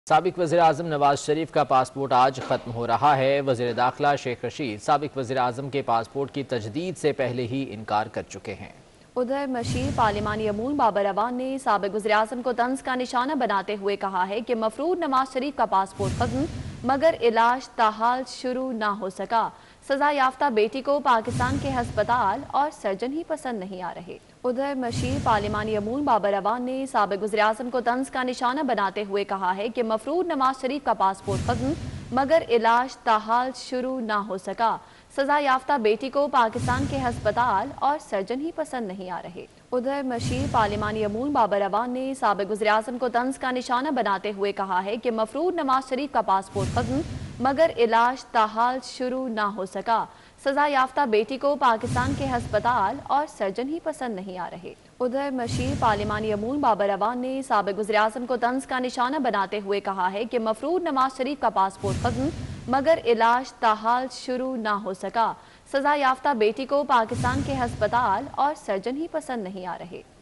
سابق وزیراعظم نواز شریف کا پاسپورٹ آج ختم ہو رہا ہے۔ وزیر داخلہ شیخ رشید سابق وزیراعظم کے پاسپورٹ کی تجدید سے پہلے ہی انکار کر چکے ہیں۔ ادھر مشیر پارلیمانی امور بابر اعوان نے سابق وزیراعظم کو طنز کا نشانہ بناتے ہوئے کہا ہے کہ مفروض نواز شریف کا پاسپورٹ ختم مگر علاج تاحال شروع نہ ہو سکا۔ سزا یافتہ بیٹی کو پاکستان کے ہسپتال اور سرجن ہی پسند نہیں آ رہے۔ ادھر مشیر پارلیمانی امور بابر اعوان نے سابق وزیراعظم کو طنز کا نشانہ بناتے ہوئے کہا ہے کہ مفروض نواز شریف کا پاسپورٹ ختم مگر علاج تاحال شروع نہ ہو سکا۔ سزا یافتہ بیٹی کو پاکستان کے ہسپتال اور سرجن ہی پسند نہیں آ رہے۔ ادھر مشیر پارلیمانی امور بابر اعوان نے سابق وزیراعظم کو طنز کا نشانہ بناتے ہوئے کہا ہے کہ مفروض نواز شریف کا پاسپورٹ ختم مگر علاج تاحال شروع نہ ہو سکا۔ سزا یافتہ بیٹی کو پاکستان کے ہسپتال اور سرجن ہی پسند نہیں آ رہے۔ ادھر مشیر پارلیمانی امور بابر اعوان نے سابق وزیراعظم کو طنز کا نشانہ بناتے ہوئے کہا ہے کہ مفروض نواز شریف کا پاسپورٹ ختم مگر علاج تاحال شروع نہ ہو سکا۔ سزا یافتہ بیٹی کو پاکستان کے ہسپتال اور سرجن ہی پسند نہیں آ رہے۔